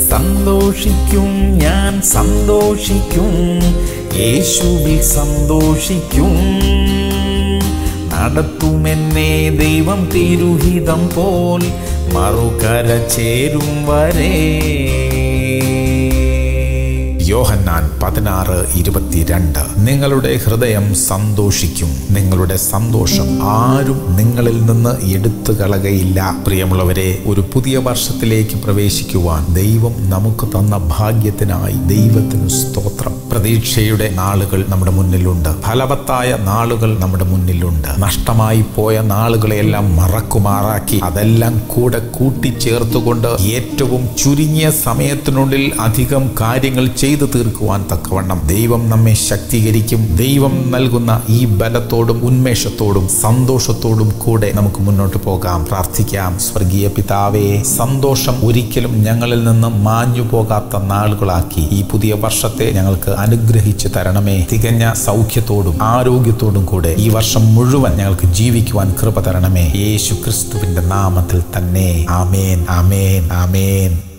സന്തോഷിക്കും, ഞാൻ സന്തോഷിക്കും, യേശുവിൽ സന്തോഷിക്കും. നടത്തുമെന്നെ ദൈവം തിരുഹിതം പോൽ മറുകര ചേരും വരെ. യോഹന്നാൻ 16:22. നിങ്ങളുടെ ഹൃദയം സന്തോഷിക്കും, നിങ്ങളുടെ സന്തോഷം ആരും നിങ്ങളിൽ നിന്ന് എടുത്തു കളകയില്ല. പ്രിയമുള്ളവരെ, ഒരു പുതിയ വർഷത്തിലേക്ക് പ്രവേശിക്കുവാൻ ദൈവം നമുക്ക് തന്ന ഭാഗ്യത്തിനായി ദൈവത്തിന് സ്തോത്രം. പ്രതീക്ഷയുടെ നാളുകൾ നമ്മുടെ മുന്നിലുണ്ട്, ഫലവത്തായ നാളുകൾ നമ്മുടെ മുന്നിലുണ്ട്. നഷ്ടമായി പോയ നാളുകളെല്ലാം മറക്കുമാറാക്കി അതെല്ലാം കൂടെ കൂട്ടിച്ചേർത്തുകൊണ്ട് ഏറ്റവും ചുരുങ്ങിയ സമയത്തിനുള്ളിൽ അധികം കാര്യങ്ങൾ ചെയ്തു തീർക്കുവാൻ തക്കവണ്ണം ദൈവം നമ്മെ ശക്തീകരിക്കും. ദൈവം നൽകുന്ന ഈ ബലത്തോടും ഉന്മേഷത്തോടും സന്തോഷത്തോടും കൂടെ നമുക്ക് മുന്നോട്ട് പോകാം. പ്രാർത്ഥിക്കാം. സ്വർഗീയ പിതാവേ, സന്തോഷം ഒരിക്കലും ഞങ്ങളിൽ നിന്ന് മാഞ്ഞു പോകാത്ത നാളുകളാക്കി ഈ പുതിയ വർഷത്തെ ഞങ്ങൾക്ക് അനുഗ്രഹിച്ചു തരണമേ. തികഞ്ഞ സൗഖ്യത്തോടും ആരോഗ്യത്തോടും കൂടെ ഈ വർഷം മുഴുവൻ ഞങ്ങൾക്ക് ജീവിക്കുവാൻ കൃപ തരണമേ. യേശു ക്രിസ്തുവിന്റെ നാമത്തിൽ തന്നെ. ആമേൻ, ആമേൻ, ആമേൻ.